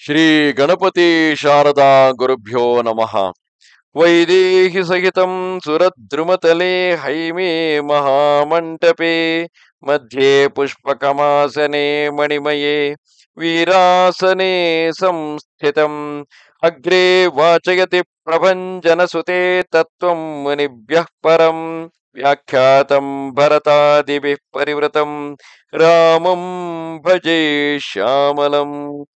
ಶ್ರೀ ಗಣಪತಿ ಶಾರದಾ ಗುರುಭ್ಯೋ ನಮಃ. ವೈದೇಹಿ ಸಹಿತಂ ಸುರದ್ರುಮತಲೆ ಹೈಮೇ ಮಹಾಮಂಟಪೆ ಮಧ್ಯೆ ಪುಷ್ಪಕಮಾಸನೆ ಮಣಿಮಯೇ ವೀರಾಸನೆ ಸಂಸ್ಥಿತಂ ಅಗ್ರೆ ವಾಚಯತಿ ಪ್ರಭಂಜನಸುತೆ ತತ್ವಂ ಮುನಿಭ್ಯಃ ಪರಂ ವ್ಯಾಖ್ಯಾತಂ ಭರತಾದಿಭಿಃ ಪರಿವೃತಂ ರಾಮಂ ಭಜೆ ಶ್ಯಾಮಲಂ.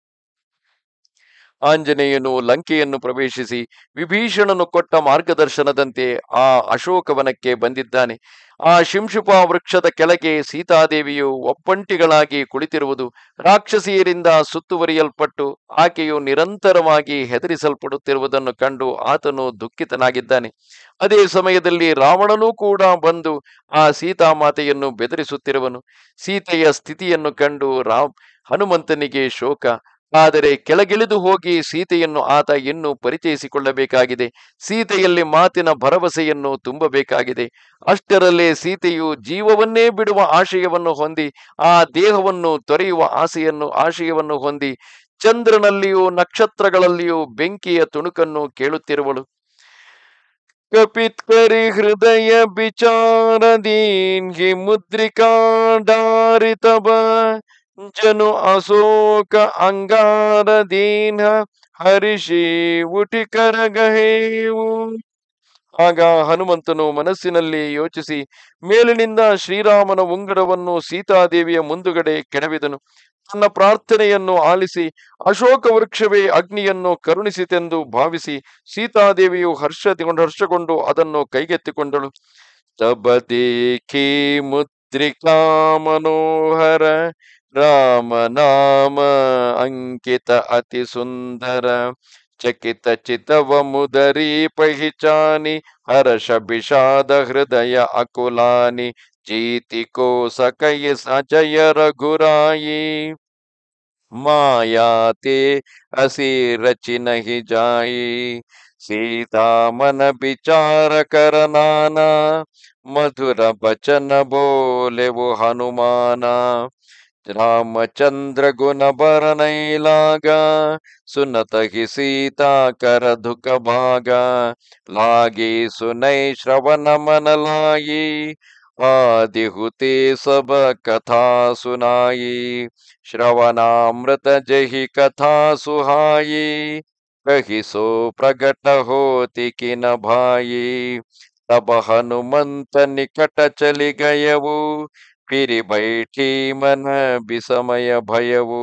ಆಂಜನೇಯನು ಲಂಕೆಯನ್ನು ಪ್ರವೇಶಿಸಿ ವಿಭೀಷಣನು ಕೊಟ್ಟ ಮಾರ್ಗದರ್ಶನದಂತೆ ಆ ಅಶೋಕವನಕ್ಕೆ ಬಂದಿದ್ದಾನೆ. ಆ ಶಿಂಶುಪಾ ವೃಕ್ಷದ ಕೆಳಗೆ ಸೀತಾದೇವಿಯು ಒಪ್ಪಂಟಿಗಳಾಗಿ ಕುಳಿತಿರುವುದು, ರಾಕ್ಷಸಿಯರಿಂದ ಸುತ್ತುವರಿಯಲ್ಪಟ್ಟು ಆಕೆಯು ನಿರಂತರವಾಗಿ ಹೆದರಿಸಲ್ಪಡುತ್ತಿರುವುದನ್ನು ಕಂಡು ಆತನು ದುಃಖಿತನಾಗಿದ್ದಾನೆ. ಅದೇ ಸಮಯದಲ್ಲಿ ರಾವಣನೂ ಕೂಡ ಬಂದು ಆ ಸೀತಾಮಾತೆಯನ್ನು ಬೆದರಿಸುತ್ತಿರುವನು. ಸೀತೆಯ ಸ್ಥಿತಿಯನ್ನು ಕಂಡು ಹನುಮಂತನಿಗೆ ಶೋಕ. ಆದರೆ ಕೆಳಗಿಳಿದು ಹೋಗಿ ಸೀತೆಯನ್ನು ಆತ ಇನ್ನೂ ಪರಿಚಯಿಸಿಕೊಳ್ಳಬೇಕಾಗಿದೆ. ಸೀತೆಯಲ್ಲಿ ಮಾತಿನ ಭರವಸೆಯನ್ನು ತುಂಬಬೇಕಾಗಿದೆ. ಅಷ್ಟರಲ್ಲೇ ಸೀತೆಯು ಜೀವವನ್ನೇ ಬಿಡುವ ಆಶಯವನ್ನು ಹೊಂದಿ, ಆ ದೇಹವನ್ನು ತೊರೆಯುವ ಆಶಯವನ್ನು ಹೊಂದಿ, ಚಂದ್ರನಲ್ಲಿಯೂ ನಕ್ಷತ್ರಗಳಲ್ಲಿಯೂ ಬೆಂಕಿಯ ತುಣುಕನ್ನು ಕೇಳುತ್ತಿರುವಳು. ಕಪಿತ್ಕರಿ ಹೃದಯ ವಿಚಾರದೀನ್ ಹಿ ಮುದ್ರಿಕಾಡಾರಿತಬ ಜನು ಅಶೋಕ ಅಂಗಾರ ದೀನ ಹರಿಷಿ ಉಟಿಕರ ಗಹೇವು. ಆಗ ಹನುಮಂತನು ಮನಸ್ಸಿನಲ್ಲಿ ಯೋಚಿಸಿ ಮೇಲಿನಿಂದ ಶ್ರೀರಾಮನ ಉಂಗುರವನ್ನು ಸೀತಾದೇವಿಯ ಮುಂದುಗಡೆ ಕೆಡವಿದನು. ತನ್ನ ಪ್ರಾರ್ಥನೆಯನ್ನು ಆಲಿಸಿ ಅಶೋಕ ವೃಕ್ಷವೇ ಅಗ್ನಿಯನ್ನು ಕರುಣಿಸಿತೆಂದು ಭಾವಿಸಿ ಸೀತಾದೇವಿಯು ಹರ್ಷಗೊಂಡು ಅದನ್ನು ಕೈಗೆತ್ತಿಕೊಂಡಳು. ತಬದೇಖಿ ಮುದ್ರಿಕಾ ಮನೋಹರ ರಾಮ ನಾಮ ಅಂಕಿತ ಅತಿ ಸುಂದರ ಚಕಿತ ಚಿತವ ಮುದರಿ ಪಹಿಚಾನಿ ಹರ್ಷ ವಿಷಾದ ಹೃದಯ ಅಕುಲಾನಿ ಜೀತಿ ಕೋಸಕೈ ಸಜಯ ರಘುರಾಯಿ ಮಾಯಾತೆ ಅಸಿ ರಚಿ ನಹಿ ಜಾಯಿ ಸೀತಾ ಮನ ವಿಚಾರ ಕರ ನಾನಾ ಮಧುರ ಬಚನ ಬೋಲೆವು ಹನುಮಾನ ರಾಮಚಂದ್ರ ಗುಣ ಬರನೈಲಾಗ ಸುನತ ಹಿ ಸೀತಾ ಕರ ದುಃಖ ಭಾಗ ಲಾಗಿ ಸುನೈ ಶ್ರವಣ ಮನ ಲಾಯಿ ಆದಿಹುತೆ ಸಬ ಕಥಾ ಸುನಾಯಿ ಶ್ರವಣಾಮೃತ ಜಹಿ ಕಥಾ ಸುಹಾಯಿ ಕಹಿಸೋ ಪ್ರಗಟ ಹೋತಿ ಕಿನ ಭಾಯಿ ತಬ ಹನುಮಂತ ನಿಕಟ ಚಲಿ ಗಯವು फिर बैठी मन विषमय भयವು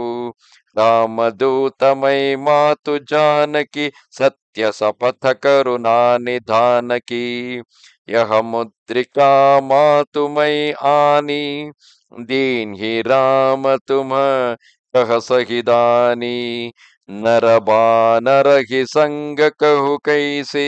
रामदूतमय मातु जानकी सत्य सपथ करुणा निधान की यह मुद्रिका मातुमय आनी दीन ही राम तुम कह सहिदानी नर बानर ही संग कहु कैसे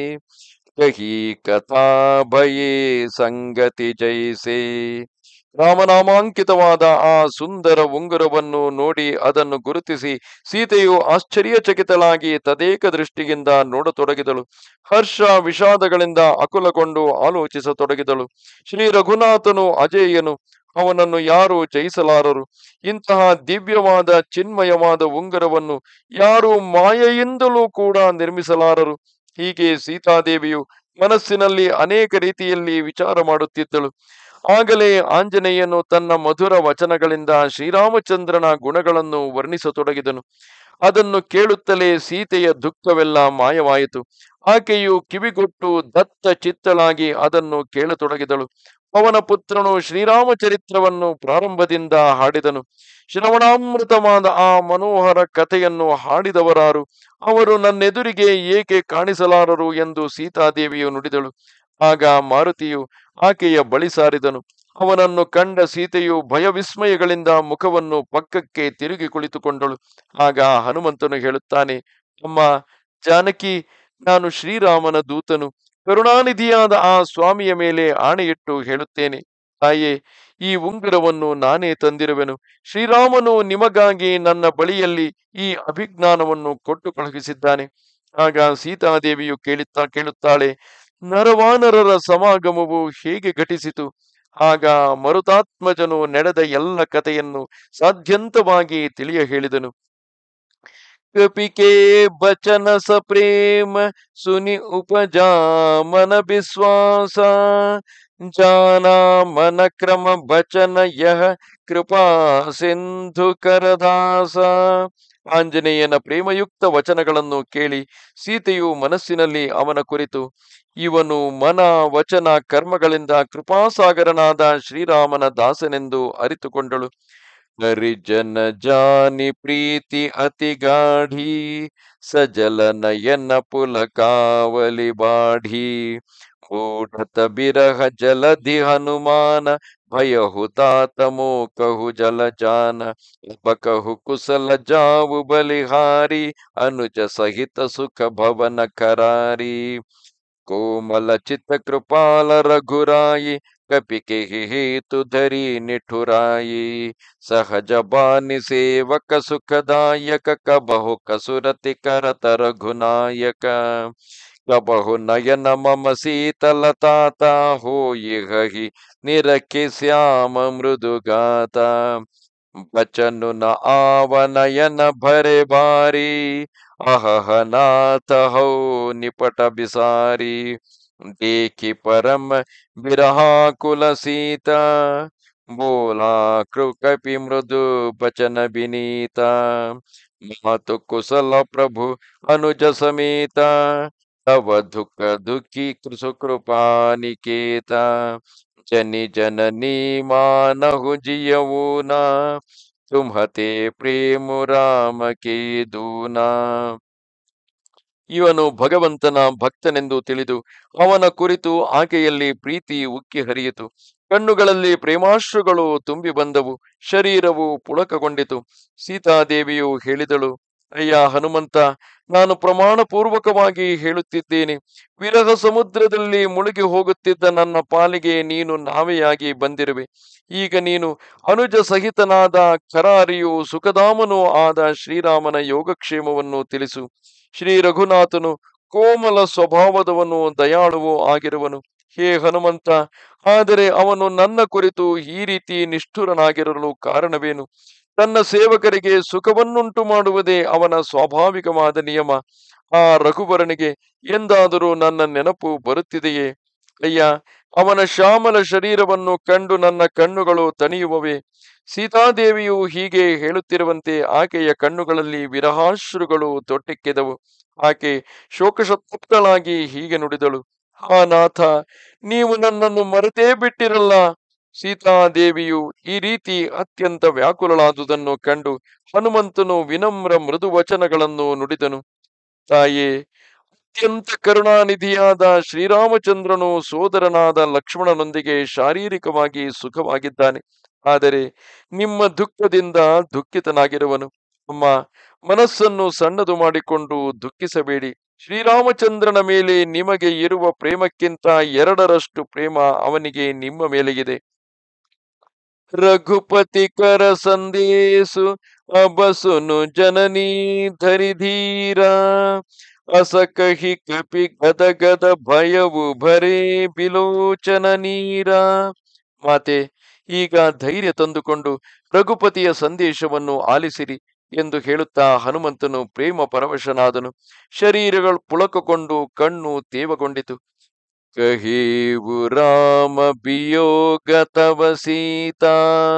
कही कथा भये संगति जैसे. ರಾಮನಾಮಾಂಕಿತವಾದ ಆ ಸುಂದರ ಉಂಗುರವನ್ನು ನೋಡಿ ಅದನ್ನು ಗುರುತಿಸಿ ಸೀತೆಯು ಆಶ್ಚರ್ಯಚಕಿತಳಾಗಿ ತದೇಕ ದೃಷ್ಟಿಯಿಂದ ನೋಡತೊಡಗಿದಳು. ಹರ್ಷ ವಿಷಾದಗಳಿಂದ ಅಕುಲಗೊಂಡು ಆಲೋಚಿಸತೊಡಗಿದಳು. ಶ್ರೀ ರಘುನಾಥನು ಅಜೇಯನು, ಅವನನ್ನು ಯಾರೂ ಜಯಿಸಲಾರರು. ಇಂತಹ ದಿವ್ಯವಾದ ಚಿನ್ಮಯವಾದ ಉಂಗುರವನ್ನು ಯಾರೂ ಮಾಯೆಯಿಂದಲೂ ಕೂಡ ನಿರ್ಮಿಸಲಾರರು. ಹೀಗೆ ಸೀತಾದೇವಿಯು ಮನಸ್ಸಿನಲ್ಲಿ ಅನೇಕ ರೀತಿಯಲ್ಲಿ ವಿಚಾರ ಮಾಡುತ್ತಿದ್ದಳು. ಆಗಲೇ ಆಂಜನೇಯನು ತನ್ನ ಮಧುರ ವಚನಗಳಿಂದ ಶ್ರೀರಾಮಚಂದ್ರನ ಗುಣಗಳನ್ನು ವರ್ಣಿಸತೊಡಗಿದನು. ಅದನ್ನು ಕೇಳುತ್ತಲೇ ಸೀತೆಯ ದುಃಖವೆಲ್ಲ ಮಾಯವಾಯಿತು. ಆಕೆಯು ಕಿವಿಗೊಟ್ಟು ದತ್ತ ಚಿತ್ತಳಾಗಿ ಅದನ್ನು ಕೇಳತೊಡಗಿದಳು. ಪವನ ಪುತ್ರನು ಶ್ರೀರಾಮಚರಿತ್ರವನ್ನು ಪ್ರಾರಂಭದಿಂದ ಹಾಡಿದನು. ಶ್ರವಣಾಮೃತವಾದ ಆ ಮನೋಹರ ಕಥೆಯನ್ನು ಹಾಡಿದವರಾರು? ಅವರು ನನ್ನೆದುರಿಗೆ ಏಕೆ ಕಾಣಿಸಲಾರರು ಎಂದು ಸೀತಾದೇವಿಯು ನುಡಿದಳು. ಆಗ ಮಾರುತಿಯು ಆಕೆಯ ಬಳಿ ಸಾರಿದನು. ಅವನನ್ನು ಕಂಡ ಸೀತೆಯು ಭಯವಿಸ್ಮಯಗಳಿಂದ ಮುಖವನ್ನು ಪಕ್ಕಕ್ಕೆ ತಿರುಗಿ ಕುಳಿತುಕೊಂಡಳು. ಆಗ ಹನುಮಂತನು ಹೇಳುತ್ತಾನೆ, ಅಮ್ಮ ಜಾನಕಿ, ನಾನು ಶ್ರೀರಾಮನ ದೂತನು. ಕರುಣಾನಿಧಿಯಾದ ಆ ಸ್ವಾಮಿಯ ಮೇಲೆ ಆಣೆಯಿಟ್ಟು ಹೇಳುತ್ತೇನೆ, ತಾಯೇ, ಈ ಉಂಗುರವನ್ನು ನಾನೇ ತಂದಿರುವೆನು. ಶ್ರೀರಾಮನು ನಿಮಗಾಗಿ ನನ್ನ ಬಳಿಯಲ್ಲಿ ಈ ಅಭಿಜ್ಞಾನವನ್ನು ಕೊಟ್ಟು ಕಳುಹಿಸಿದ್ದಾನೆ. ಆಗ ಸೀತಾದೇವಿಯು ಕೇಳುತ್ತಾಳೆ, ನರವಾನರರ ಸಮಾಗಮವು ಹೇಗೆ ಘಟಿಸಿತು? ಆಗ ಮರುತಾತ್ಮಜನು ನಡೆದ ಎಲ್ಲ ಕಥೆಯನ್ನು ಸಾಧ್ಯಂತವಾಗಿ ತಿಳಿಯ ಹೇಳಿದನು. कपि के बचन सप्रेम सुनि उपजा मन विश्वास जाना मन क्रम बचन यह ಕೃಪಾ ಸಿಂಧು ಕರದಾಸ. ಆಂಜನೇಯನ ಪ್ರೇಮಯುಕ್ತ ವಚನಗಳನ್ನು ಕೇಳಿ ಸೀತೆಯು ಮನಸ್ಸಿನಲ್ಲಿ ಅವನ ಕುರಿತು ಇವನು ಮನ ವಚನ ಕರ್ಮಗಳಿಂದ ಕೃಪಾಸಾಗರನಾದ ಶ್ರೀರಾಮನ ದಾಸನೆಂದು ಅರಿತುಕೊಂಡಳು. ಹರಿಜನ ಜಾನಿ ಪ್ರೀತಿ ಅತಿ ಗಾಢಿ ಸಜಲ ನಯನ ಪುಲಕಾವಲಿ ಬಾಢಿ ಓಢತ ಬಿರಹ ಜಲಧಿ ಹನುಮಾನ ಭಯಹು ತಾತಮೋ ಕಹು ಜಲ ಜಾನ ಕಹು ಕುಸಲ ಜಾವು ಬಲಿಹಾರಿ ಅನುಜ ಸಹಿತ ಸುಖ ಭವನ ಕರಾರಿ ಕೋಮಲ ಚಿತ್ತ ಕೃಪಾಲ ರಘುರಾಯಿ ಕಪಿಕೆ ಹೇತು ಧರಿ ನಿಠುರಾಯಿ ಸಹಜ ಬಾನಿ ಸೇವಕ ಸುಖದಾಯಕ ಕಬಹು ಕಸುರತಿ ಕರತ ರಘುನಾಯಕ ಕಬಹು ನಯನ ಮಮ ಸೀತಲತಾತ ಹೋಯಿ ಹಿ ನಿರಖಿ ಶ್ಯಾಮ ಮೃದುಗಾತ ಬಚನು ನ ಆವನಯನ ಭರೆ ಬಾರಿ ಅಹನಾಥ ಹೌ ನಿಪಟ ಬಿಸಾರಿ देखी परम विरहाकुल सीता बोला कपि मृदु बचन विनीता मातु कुशल प्रभु अनुज समेता तव दुख दुखी सुकृपा निकेता जनि जननी मानहु जियऊ ना तुम्हते प्रेम राम के दूना. ಇವನು ಭಗವಂತನ ಭಕ್ತನೆಂದು ತಿಳಿದು ಅವನ ಕುರಿತು ಆಕೆಯಲ್ಲಿ ಪ್ರೀತಿ ಉಕ್ಕಿ ಹರಿಯಿತು. ಕಣ್ಣುಗಳಲ್ಲಿ ಪ್ರೇಮಾಶ್ರುಗಳು ತುಂಬಿ ಬಂದವು. ಶರೀರವು ಪುಳಕಗೊಂಡಿತು. ಸೀತಾದೇವಿಯು ಹೇಳಿದಳು, ಅಯ್ಯ ಹನುಮಂತ, ನಾನು ಪ್ರಮಾಣ ಪೂರ್ವಕವಾಗಿ ಹೇಳುತ್ತಿದ್ದೇನೆ. ವಿರಹ ಸಮುದ್ರದಲ್ಲಿ ಮುಳುಗಿ ಹೋಗುತ್ತಿದ್ದ ನನ್ನ ಪಾಲಿಗೆ ನೀನು ನಾವೆಯಾಗಿ ಬಂದಿರುವೆ. ಈಗ ನೀನು ಅನುಜ ಸಹಿತನಾದ ಕರಾರಿಯು ಸುಖಧಾಮನೂ ಆದ ಶ್ರೀರಾಮನ ಯೋಗಕ್ಷೇಮವನ್ನು ತಿಳಿಸು. ಶ್ರೀ ರಘುನಾಥನು ಕೋಮಲ ಸ್ವಭಾವದವನು, ದಯಾಳುವೂ ಆಗಿರುವನು. ಹೇ ಹನುಮಂತ, ಆದರೆ ಅವನು ನನ್ನ ಕುರಿತು ಈ ರೀತಿ ನಿಷ್ಠುರನಾಗಿರಲು ಕಾರಣವೇನು? ತನ್ನ ಸೇವಕರಿಗೆ ಸುಖವನ್ನುಂಟು ಮಾಡುವುದೇ ಅವನ ಸ್ವಾಭಾವಿಕವಾದ ನಿಯಮ. ಆ ರಘುವರನಿಗೆ ಎಂದಾದರೂ ನನ್ನ ನೆನಪು ಬರುತ್ತಿದೆಯೇ? ಅಯ್ಯ, ಅವನ ಶ್ಯಾಮಲ ಶರೀರವನ್ನು ಕಂಡು ನನ್ನ ಕಣ್ಣುಗಳು ತಣಿಯುವವೇ? ಸೀತಾದೇವಿಯು ಹೀಗೆ ಹೇಳುತ್ತಿರುವಂತೆ ಆಕೆಯ ಕಣ್ಣುಗಳಲ್ಲಿ ವಿರಹಾಶ್ರುಗಳು ತೊಟ್ಟಿಕ್ಕಿದವು. ಆಕೆ ಶೋಕಸತಪ್ತಳಾಗಿ ಹೀಗೆ ನುಡಿದಳು, ಹಾ ನಾಥ, ನೀವು ನನ್ನನ್ನು ಮರೆತೇ ಬಿಟ್ಟಿರಲ್ಲ. ಸೀತಾದೇವಿಯು ಈ ರೀತಿ ಅತ್ಯಂತ ವ್ಯಾಕುಲಳಾದುದನ್ನು ಕಂಡು ಹನುಮಂತನು ವಿನಮ್ರ ಮೃದು ವಚನಗಳನ್ನು ನುಡಿದನು. ತಾಯೇ, ಅತ್ಯಂತ ಕರುಣಾನಿಧಿಯಾದ ಶ್ರೀರಾಮಚಂದ್ರನು ಸೋದರನಾದ ಲಕ್ಷ್ಮಣನೊಂದಿಗೆ ಶಾರೀರಿಕವಾಗಿ ಸುಖವಾಗಿದ್ದಾನೆ. ಆದರೆ ನಿಮ್ಮ ದುಃಖದಿಂದ ದುಃಖಿತನಾಗಿರುವನು. ಅಮ್ಮ, ಮನಸ್ಸನ್ನು ಸಣ್ಣದು ಮಾಡಿಕೊಂಡು ದುಃಖಿಸಬೇಡಿ. ಶ್ರೀರಾಮಚಂದ್ರನ ಮೇಲೆ ನಿಮಗೆ ಇರುವ ಪ್ರೇಮಕ್ಕಿಂತ 2ರಷ್ಟು ಪ್ರೇಮ ಅವನಿಗೆ ನಿಮ್ಮ ಮೇಲೆಗಿದೆ. ರಘುಪತಿ ಕರ ಸಂದೇಶು ಅಬಸುನು ಜನನೀ ಧರಿಧೀರ ಅಸ ಕಹಿ ಕಪಿ ಗದ ಗದ ಭಯವು ಭರೇ ಬಿಲೋಚನ ನೀರ. ಮಾತೆ, ಈಗ ಧೈರ್ಯ ತಂದುಕೊಂಡು ರಘುಪತಿಯ ಸಂದೇಶವನ್ನು ಆಲಿಸಿರಿ ಎಂದು ಹೇಳುತ್ತಾ ಹನುಮಂತನು ಪ್ರೇಮ ಪರವಶನಾದನು. ಶರೀರಗಳು ಪುಳಕಗೊಂಡು ಕಣ್ಣು ತೇವಗೊಂಡಿತು. ಕಹೀವು ರಾಮ ವಿಯೋಗ ತವ ಸೀತಾ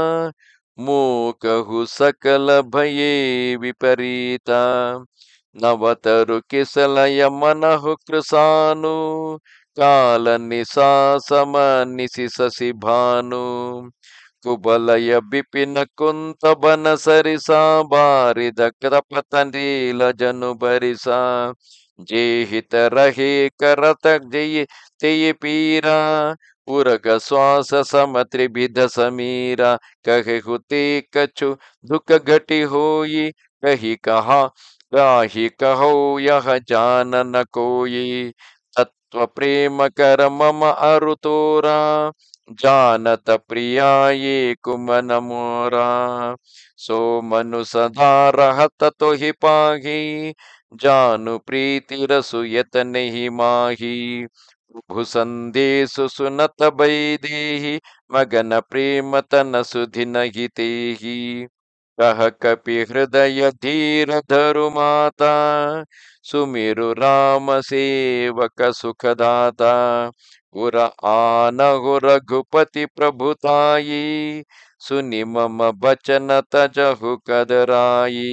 ಮೂಕಹು ಸಕಲ ಭಯೇ ವಿಪರೀತ ನವತರು ಕಿಸಲಯ ಮನಹು ಕೃಸಾನು ಕಾಲ ನಿಸಾಸಮ ನಿಸಿ ಸಸಿ ಭಾನು ಕುಬಲಯ ಬಿಪಿನ ಕುಂತ ಬನ ಸರಿಸ ಬಾರಿದ ಕೃಪತನೀಲ ಜನು ಬರಿಸ ಜೇಹಿತ ರಹೇ ಕರತ ಜಯ ತೆಯ ಪೀರ ಉರಗ ಶ್ವಾಸ ಸಮ ತ್ರಿವಿಧ ಸಮೀರ ಕಹೆ ಹುತೆ ಕछु ದುಃಖ ಘಟಿ ಹೋಯಿ ಕಹಿ ಕಹಾ गाहि कहो यह जानन कोई तत्व प्रेम कर मम अरु तोरा जानत प्रिया ये कुमन मोरा सो मनु सदा रहत तो ही पाही जानु प्रीति रसु यत नहीं माही प्रभु संदेशु सुनत बैदेही मगन प्रेम तन सुधि नहीं तेही. ಕಹ ಕಪಿ ಹೃದಯ ಧೀರ ಧರು ಮಾತಾ ಸುಮಿರು ರಾಮ ಸೇವಕ ಸುಖದಾತ ಉರ ಆನಹು ರಘುಪತಿ ಪ್ರಭುತಾಯಿ ಸುನಿ ಮಮ ಬಚನ ತಜಹು ಕದರಾಯಿ.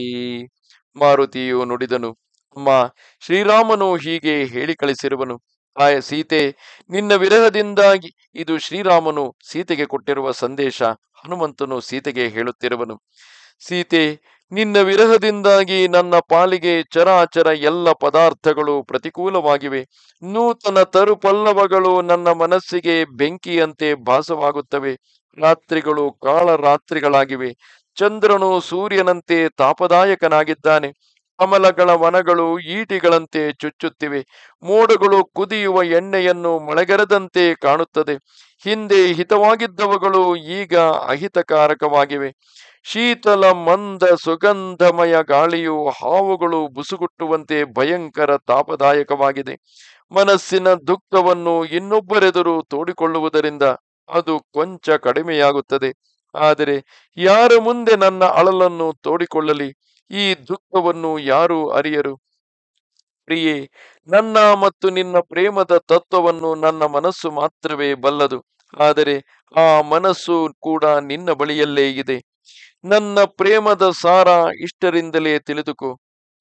ಮಾರುತಿಯು ನುಡಿದನು, ಅಮ್ಮ, ಶ್ರೀರಾಮನು ಹೀಗೆ ಹೇಳಿ ಕಳಿಸಿರುವನು. ಸೀತೆ, ನಿನ್ನ ವಿರಹದಿಂದಾಗಿ, ಇದು ಶ್ರೀರಾಮನು ಸೀತೆಗೆ ಕೊಟ್ಟಿರುವ ಸಂದೇಶ. ಹನುಮಂತನು ಸೀತೆಗೆ ಹೇಳುತ್ತಿರುವನು, ಸೀತೆ, ನಿನ್ನ ವಿರಹದಿಂದಾಗಿ ನನ್ನ ಪಾಲಿಗೆ ಚರಾಚರ ಎಲ್ಲ ಪದಾರ್ಥಗಳು ಪ್ರತಿಕೂಲವಾಗಿವೆ. ನೂತನ ತರುಪಲ್ಲವಗಳು ನನ್ನ ಮನಸ್ಸಿಗೆ ಬೆಂಕಿಯಂತೆ ಭಾಸವಾಗುತ್ತವೆ. ರಾತ್ರಿಗಳು ಕಾಳರಾತ್ರಿಗಳಾಗಿವೆ. ಚಂದ್ರನು ಸೂರ್ಯನಂತೆ ತಾಪದಾಯಕನಾಗಿದ್ದಾನೆ. ಕಮಲಗಳ ವನಗಳು ಈಟಿಗಳಂತೆ ಚುಚ್ಚುತ್ತಿವೆ. ಮೋಡಗಳು ಕುದಿಯುವ ಎಣ್ಣೆಯನ್ನು ಮಳೆಗರೆದಂತೆ ಕಾಣುತ್ತದೆ. ಹಿಂದೆ ಹಿತವಾಗಿದ್ದವುಗಳು ಈಗ ಅಹಿತಕಾರಕವಾಗಿವೆ. ಶೀತಲ ಮಂದ ಸುಗಂಧಮಯ ಗಾಳಿಯು ಹಾವುಗಳು ಬುಸುಗುಟ್ಟುವಂತೆ ಭಯಂಕರ ತಾಪದಾಯಕವಾಗಿದೆ. ಮನಸ್ಸಿನ ದುಃಖವನ್ನು ಇನ್ನೊಬ್ಬರೆದುರು ತೋಡಿಕೊಳ್ಳುವುದರಿಂದ ಅದು ಕೊಂಚ ಕಡಿಮೆಯಾಗುತ್ತದೆ. ಆದರೆ ಯಾರ ಮುಂದೆ ನನ್ನ ಅಳಲನ್ನು ತೋಡಿಕೊಳ್ಳಲಿ? ಈ ದುಃಖವನ್ನು ಯಾರೂ ಅರಿಯರು. ಪ್ರಿಯೇ, ನನ್ನ ಮತ್ತು ನಿನ್ನ ಪ್ರೇಮದ ತತ್ವವನ್ನು ನನ್ನ ಮನಸ್ಸು ಮಾತ್ರವೇ ಬಲ್ಲದು. ಆದರೆ ಆ ಮನಸ್ಸು ಕೂಡ ನಿನ್ನ ಬಳಿಯಲ್ಲೇ ಇದೆ. ನನ್ನ ಪ್ರೇಮದ ಸಾರ ಇಷ್ಟರಿಂದಲೇ ತಿಳಿದುಕೋ.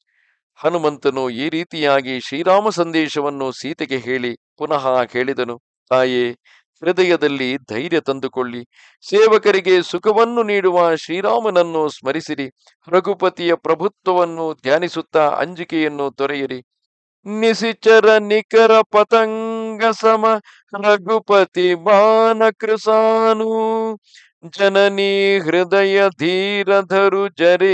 ಹನುಮಂತನು ಈ ರೀತಿಯಾಗಿ ಶ್ರೀರಾಮ ಸಂದೇಶವನ್ನು ಸೀತೆಗೆ ಹೇಳಿ ಪುನಃ ಹೇಳಿದನು, ತಾಯೇ, ಹೃದಯದಲ್ಲಿ ಧೈರ್ಯ ತಂದುಕೊಳ್ಳಿ. ಸೇವಕರಿಗೆ ಸುಖವನ್ನು ನೀಡುವ ಶ್ರೀರಾಮನನ್ನು ಸ್ಮರಿಸಿರಿ. ರಘುಪತಿಯ ಪ್ರಭುತ್ವವನ್ನು ಧ್ಯಾನಿಸುತ್ತಾ ಅಂಜಿಕೆಯನ್ನು ತೊರೆಯಿರಿ. ನಿಸಿಚರ ನಿಕರ ಪತಂಗ ಸಮ ರಘುಪತಿ ಬಾನ ಕೃಸಾನು ಜನನಿ ಹೃದಯ ಧೀರ ಧರು ಜರೆ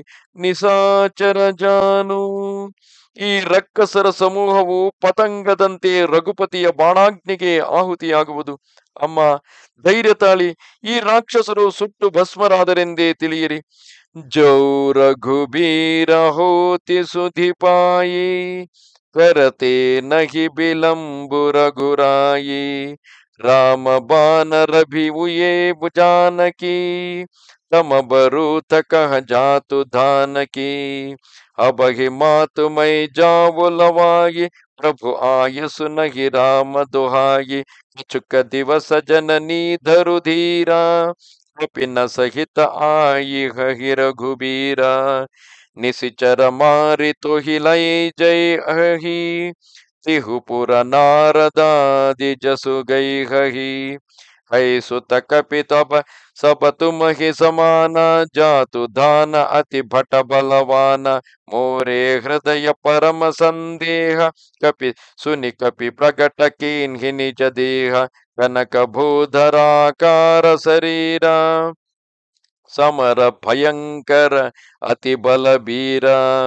ನಿಸಾಚರ ಜಾನು. ಈ ರಕ್ಕಸರ ಸಮೂಹವು ಪತಂಗದಂತೆ ರಘುಪತಿಯ ಬಾಣಾಗ್ನಿಗೆ ಆಹುತಿಯಾಗುವುದು. ಅಮ್ಮ, ಧೈರ್ಯ ತಾಳಿ. ಈ ರಾಕ್ಷಸರು ಸುಟ್ಟು ಭಸ್ಮರಾದರೆಂದೇ ತಿಳಿಯಿರಿ. ಜೌ ರಘುಬೀರ ಹೋತಿ ಸುಧಿಪಾಯಿ ಕರತೆ ನಹಿ ಬಿಲಂಬು ರಘುರಾಯಿ ರಾಮ ಬಾನರಭಿವುಯೇ ಜಾನಕಿ ತಮ ಬರೂತ ಕಹ ಜಾತು ಧಾನಕಿ ಅಬಹಿ ಮಾತು ಮೈ ಜಾವುಲವಾಗಿ ಪ್ರಭು ಆಯಸು ನಹಿ ರಾಮ ದುಹಾಯಿ ಚುಕ ದಿವಸ ಜನನಿ ಧರು ಧೀರ ಕಪಿನ ಸಹಿತ ಆಯಿ ಹಿ ರಘುಬೀರ ನಿಸಿಚರ ಮಾರಿ ತೊಹಿಲೈ ಜೈ ಅಹಿ ತಿಹುಪುರ ನಾರದಾದಿ ಜಸು ಗೈ ಹಹಿ ಹೈ ಸುತ ಕಪಿ ತಪ ಸಪತು ಮಹಿ ಸಮಾನ ಜಾತು ದಾನ ಅತಿ ಭಟ ಬಲವಾನ ಮೋರೆ ಹೃದಯ ಪರಮ ಸಂದೇಹ ಕಪಿ ಸುನಿ ಕಪಿ ಪ್ರಕಟ ಕೀನ್ಹಿ ನಿಜ ದೇಹ ಕನಕ ಭೂಧರಾಕಾರ ಶರೀರ ಸಮರ ಭಯಂಕರ ಅತಿ ಬಲಬೀರ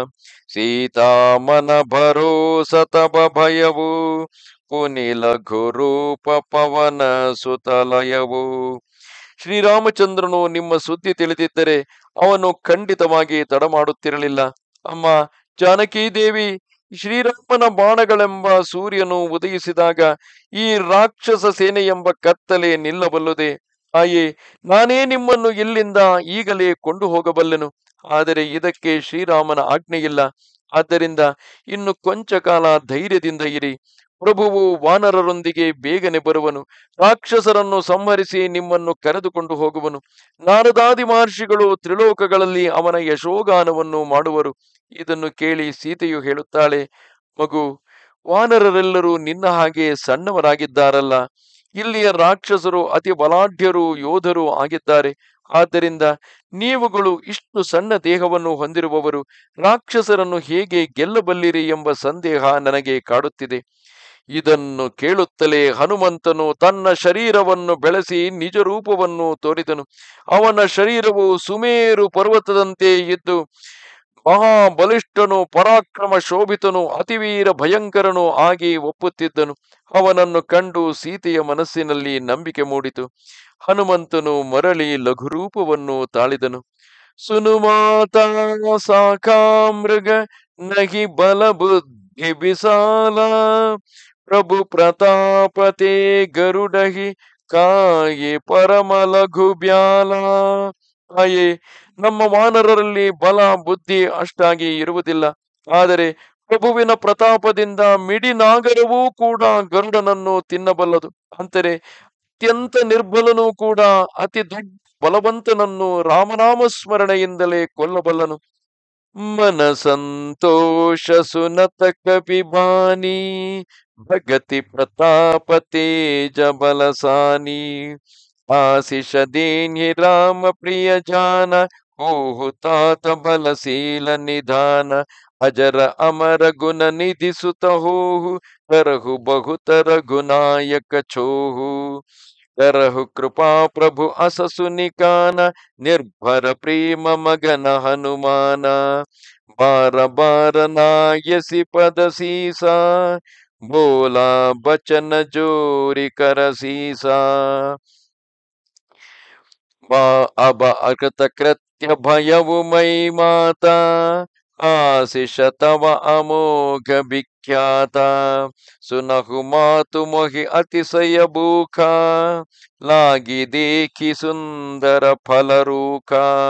ಸೀತಾಮನ ಭರೋಸತಬ ಭಯವು ಪುನಿ ಲಘು ರೂಪ ಪವನ ಸುತಲಯವು. ಶ್ರೀರಾಮಚಂದ್ರನು ನಿಮ್ಮ ಸುದ್ದಿ ತಿಳಿದಿದ್ದರೆ ಅವನು ಖಂಡಿತವಾಗಿ ತಡ ಮಾಡುತ್ತಿರಲಿಲ್ಲ. ಅಮ್ಮ ಜಾನಕಿ ದೇವಿ, ಶ್ರೀರಾಮನ ಬಾಣಗಳೆಂಬ ಸೂರ್ಯನು ಉದಯಿಸಿದಾಗ ಈ ರಾಕ್ಷಸ ಸೇನೆ ಎಂಬ ಕತ್ತಲೆ ನಿಲ್ಲಬಲ್ಲುದೆ. ತಾಯೇ, ನಾನೇ ನಿಮ್ಮನ್ನು ಇಲ್ಲಿಂದ ಈಗಲೇ ಕೊಂಡು ಹೋಗಬಲ್ಲೆನು. ಆದರೆ ಇದಕ್ಕೆ ಶ್ರೀರಾಮನ ಆಜ್ಞೆಯಿಲ್ಲ. ಆದ್ದರಿಂದ ಇನ್ನು ಕೊಂಚ ಕಾಲ ಧೈರ್ಯದಿಂದ ಇರಿ. ಪ್ರಭುವು ವಾನರರೊಂದಿಗೆ ಬೇಗನೆ ಬರುವನು. ರಾಕ್ಷಸರನ್ನು ಸಂಹರಿಸಿ ನಿಮ್ಮನ್ನು ಕರೆದುಕೊಂಡು ಹೋಗುವನು. ನಾರದಾದಿ ಮಹರ್ಷಿಗಳು ತ್ರಿಲೋಕಗಳಲ್ಲಿ ಅವನ ಯಶೋಗಾನವನ್ನು ಮಾಡುವರು. ಇದನ್ನು ಕೇಳಿ ಸೀತೆಯು ಹೇಳುತ್ತಾಳೆ, ಮಗು, ವಾನರರೆಲ್ಲರೂ ನಿನ್ನ ಹಾಗೆ ಸಣ್ಣವರಾಗಿದ್ದಾರಲ್ಲ. ಇಲ್ಲಿಯ ರಾಕ್ಷಸರು ಅತಿ ಬಲಾಢ್ಯರು, ಯೋಧರು ಆಗಿದ್ದಾರೆ. ಆದ್ದರಿಂದ ನೀವುಗಳು ಇಷ್ಟು ಸಣ್ಣ ದೇಹವನ್ನು ಹೊಂದಿರುವವರು ರಾಕ್ಷಸರನ್ನು ಹೇಗೆ ಗೆಲ್ಲಬಲ್ಲಿರಿ ಎಂಬ ಸಂದೇಹ ನನಗೆ ಕಾಡುತ್ತಿದೆ. ಇದನ್ನು ಕೇಳುತ್ತಲೇ ಹನುಮಂತನು ತನ್ನ ಶರೀರವನ್ನು ಬೆಳೆಸಿ ನಿಜ ರೂಪವನ್ನು ತೋರಿದನು. ಅವನ ಶರೀರವು ಸುಮೇರು ಪರ್ವತದಂತೆ ಇದ್ದು ಮಹಾಬಲಿಷ್ಠನು, ಪರಾಕ್ರಮ ಶೋಭಿತನು, ಅತಿವೀರ ಭಯಂಕರನು ಆಗಿ ಒಪ್ಪುತ್ತಿದ್ದನು. ಅವನನ್ನು ಕಂಡು ಸೀತೆಯ ಮನಸ್ಸಿನಲ್ಲಿ ನಂಬಿಕೆ ಮೂಡಿತು. ಹನುಮಂತನು ಮರಳಿ ಲಘುರೂಪವನ್ನು ತಾಳಿದನು. ಸುನುಮಾತಾ ಸಾಕಾಮೃಗ ನಹಿ ಬಲ ಬುದ್ಧಿ ಬಿಸಾಲ ಪ್ರಭು ಪ್ರತಾಪತೆ ಗರುಡಹಿ ಕಾಯಿ ಪರಮ ಲಘು ಬ್ಯಾಲ. ತಾಯೇ, ನಮ್ಮ ವಾನರರಲ್ಲಿ ಬಲ ಬುದ್ಧಿ ಅಷ್ಟಾಗಿ ಇರುವುದಿಲ್ಲ. ಆದರೆ ಪ್ರಭುವಿನ ಪ್ರತಾಪದಿಂದ ಮಿಡಿನಾಗರವೂ ಕೂಡ ಗರುಡನನ್ನು ತಿನ್ನಬಲ್ಲದು. ಅಂದರೆ ಅತ್ಯಂತ ನಿರ್ಬಲನೂ ಕೂಡ ಅತಿ ದೊಡ್ಡ ಬಲವಂತನನ್ನು ರಾಮನಾಮ ಸ್ಮರಣೆಯಿಂದಲೇ ಕೊಲ್ಲಬಲ್ಲನು. ಮನ ಸಂತೋಷ ಸುನತ ಕಪಿಬಾನಿ ಭಗತಿ ಪ್ರತಾಪ ತೇಜ ಬಲಸಾನಿ ಆಶಿಷ ದೇನ್ಹಿ ರಾಮ ಪ್ರಿಯ ಜಾನ ಓಹು ತಾತ ಬಲಶೀಲ ನಿಧಾನ ಅಜರ ಅಮರ ಗುಣ ನಿಧಿ ಸುತ ಹೋಹು ಕರಹು ಬಹುತರ ಗುನಾಯಕ ಛೋಹು ಕರಹು ಕೃಪಾ ಪ್ರಭು ಅಸಸು ನಿಕಾನ ನಿರ್ಭರ ಪ್ರೇಮ ಮಗನ ಹನುಮಾನ ಬಾರ ಬಾರ ನಾಯಸಿ ಪದ ಸೀಸಾ ಬೋಲಾ ಬಚನ ಜೋರಿ ಕರ ಸೀಸಾ ಅಬ ಅಕೃತ ಕೃತ್ಯ ಭಯವು ಮೈ ಮಾತಾ ಆಶಿಷ ತವ ಅಮೋಘ ವಿಖ್ಯಾತ ಸುನಹು ಮಾತು ಮೊಹಿ ಅತಿಶಯ ಭೂಖ ಲಾಗಿ ದೇಖಿ ಸುಂದರ ಫಲರೂಖ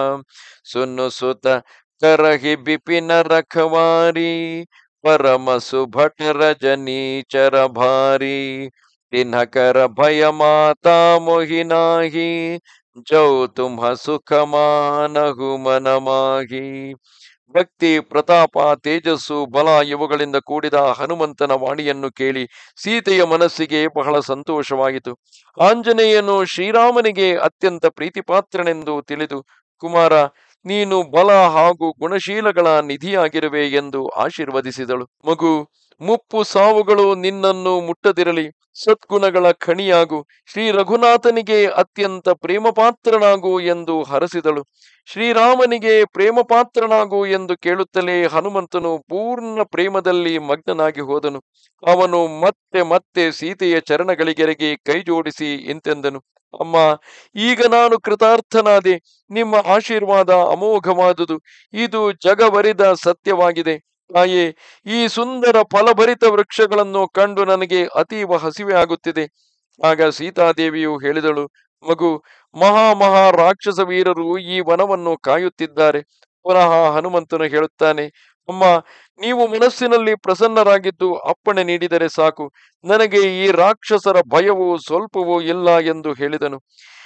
ಸುನು ಸುತ ಕರಹಿ ಬಿಪಿನ ರಖವಾರಿ ಪರಮ ಸುಭಟ ರಜನೀಚರ ಭಾರಿ ತಿನ್ಹಕರ ಭಯ ಮಾತಾ ಮೊಹಿನಾಹಿ ಜೌ ತುಮ್ಹ ಸುಖ ಮಾನಹು ಮನಮಾಹಿ. ಭಕ್ತಿ, ಪ್ರತಾಪ, ತೇಜಸ್ಸು, ಬಲ ಇವುಗಳಿಂದ ಕೂಡಿದ ಹನುಮಂತನ ವಾಣಿಯನ್ನು ಕೇಳಿ ಸೀತೆಯ ಮನಸ್ಸಿಗೆ ಬಹಳ ಸಂತೋಷವಾಯಿತು. ಆಂಜನೇಯನು ಶ್ರೀರಾಮನಿಗೆ ಅತ್ಯಂತ ಪ್ರೀತಿಪಾತ್ರನೆಂದು ತಿಳಿದು, ಕುಮಾರ, ನೀನು ಬಲ ಹಾಗೂ ಗುಣಶೀಲಗಳ ನಿಧಿಯಾಗಿರುವೆ ಎಂದು ಆಶೀರ್ವದಿಸಿದಳು. ಮಗು, ಮುಪ್ಪು ಸಾವುಗಳು ನಿನ್ನನ್ನು ಮುಟ್ಟದಿರಲಿ. ಸದ್ಗುಣಗಳ ಖಣಿಯಾಗು. ಶ್ರೀ ರಘುನಾಥನಿಗೆ ಅತ್ಯಂತ ಪ್ರೇಮಪಾತ್ರನಾಗು ಎಂದು ಹರಸಿದಳು. ಶ್ರೀರಾಮನಿಗೆ ಪ್ರೇಮಪಾತ್ರನಾಗು ಎಂದು ಕೇಳುತ್ತಲೇ ಹನುಮಂತನು ಪೂರ್ಣ ಪ್ರೇಮದಲ್ಲಿ ಮಗ್ನನಾಗಿ ಹೋದನು. ಅವನು ಮತ್ತೆ ಮತ್ತೆ ಸೀತೆಯ ಚರಣಗಳಿಗೆರಗಿ ಕೈ ಜೋಡಿಸಿ ಇಂತೆಂದನು: ಅಮ್ಮ, ಈಗ ನಾನು ಕೃತಾರ್ಥನಾದೆ. ನಿಮ್ಮ ಆಶೀರ್ವಾದ ಅಮೋಘವಾದುದು. ಇದು ಜಗವರಿದ ಸತ್ಯವಾಗಿದೆ. ತಾಯೇ, ಈ ಸುಂದರ ಫಲಭರಿತ ವೃಕ್ಷಗಳನ್ನು ಕಂಡು ನನಗೆ ಅತೀವ ಹಸಿವೆ ಆಗುತ್ತಿದೆ. ಆಗ ಸೀತಾದೇವಿಯು ಹೇಳಿದಳು: ಮಗು, ಮಹಾ ರಾಕ್ಷಸ ವೀರರು ಈ ವನವನ್ನು ಕಾಯುತ್ತಿದ್ದಾರೆ. ಪುನಃ ಹನುಮಂತನು ಹೇಳುತ್ತಾನೆ: ಅಮ್ಮ, ನೀವು ಮನಸ್ಸಿನಲ್ಲಿ ಪ್ರಸನ್ನರಾಗಿದ್ದು ಅಪ್ಪಣೆ ನೀಡಿದರೆ ಸಾಕು. ನನಗೆ ಈ ರಾಕ್ಷಸರ ಭಯವು ಸ್ವಲ್ಪವೂ ಇಲ್ಲ ಎಂದು ಹೇಳಿದನು.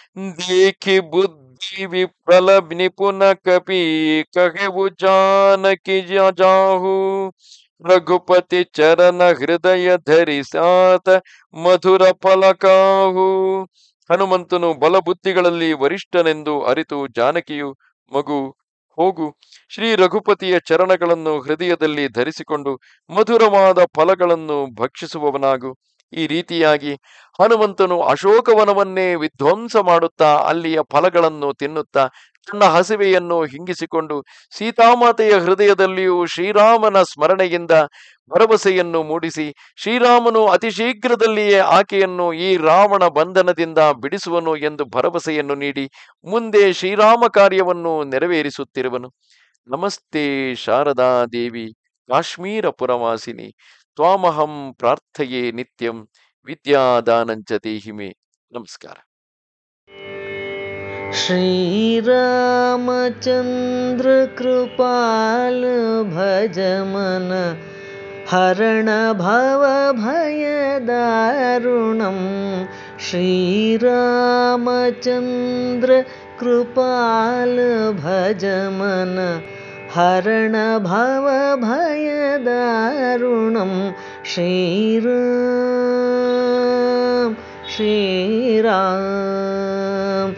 ದೇಖಿ ಬುದ್ಧಿ ವಿಪ್ರಲ ನಿಪುಣ ಕಪಿ ಕಹೆವು ಜಾನಕಿ ಜಾಹು ರಘುಪತಿ ಚರಣ ಹೃದಯ ಧರಿಸಾತ ಮಧುರ ಫಲಕಾಹು. ಹನುಮಂತನು ಬಲಬುದ್ಧಿಗಳಲ್ಲಿ ವರಿಷ್ಠನೆಂದು ಅರಿತು ಜಾನಕಿಯು: ಮಗು, ಹೋಗು, ಶ್ರೀ ರಘುಪತಿಯ ಚರಣಗಳನ್ನು ಹೃದಯದಲ್ಲಿ ಧರಿಸಿಕೊಂಡು ಮಧುರವಾದ ಫಲಗಳನ್ನು ಭಕ್ಷಿಸುವವನಾಗು. ಈ ರೀತಿಯಾಗಿ ಹನುಮಂತನು ಅಶೋಕವನವನ್ನೇ ವಿಧ್ವಂಸ ಮಾಡುತ್ತಾ ಅಲ್ಲಿಯ ಫಲಗಳನ್ನು ತಿನ್ನುತ್ತಾ ತನ್ನ ಹಸಿವೆಯನ್ನು ಹಿಂಗಿಸಿಕೊಂಡು ಸೀತಾಮಾತೆಯ ಹೃದಯದಲ್ಲಿಯೂ ಶ್ರೀರಾಮನ ಸ್ಮರಣೆಯಿಂದ ಭರವಸೆಯನ್ನು ಮೂಡಿಸಿ, ಶ್ರೀರಾಮನು ಅತಿ ಶೀಘ್ರದಲ್ಲಿಯೇ ಆಕೆಯನ್ನು ಈ ರಾವಣ ಬಂಧನದಿಂದ ಬಿಡಿಸುವನು ಎಂದು ಭರವಸೆಯನ್ನು ನೀಡಿ ಮುಂದೆ ಶ್ರೀರಾಮ ಕಾರ್ಯವನ್ನು ನೆರವೇರಿಸುತ್ತಿರುವನು. ನಮಸ್ತೆ ಶಾರದಾ ದೇವಿ ಕಾಶ್ಮೀರ ಪುರವಾಸಿನಿ. ತ್ವಾಮಹಂ ಪ್ರಾರ್ಥಯೇ ನಿತ್ಯಂ ವಿದ್ಯಾದಾನಂಚ ದೇಹಿಮೆ. ನಮಸ್ಕಾರ. ಶ್ರೀರಾಮಚಂದ್ರ ಕೃಪಾಲ ಭಜ ಮನ ಹರಣ ಭವ ಭಯ ದಾರುಣಂ. ಶ್ರೀರಾಮಚಂದ್ರ ಕೃಪಾಲ ಭಜ ಮನ ಹರಣ ಭವ ಭಯ ದಾರುಣಂ. ಶ್ರೀರಾಮ್ ಶ್ರೀರಾಮ್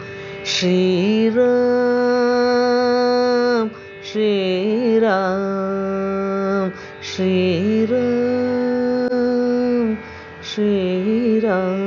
ಶ್ರೀರಾಮ್ ಶ್ರೀರಾಮ್ ಶ್ರೀರಾಮ್ ಶ್ರೀರಾಮ್.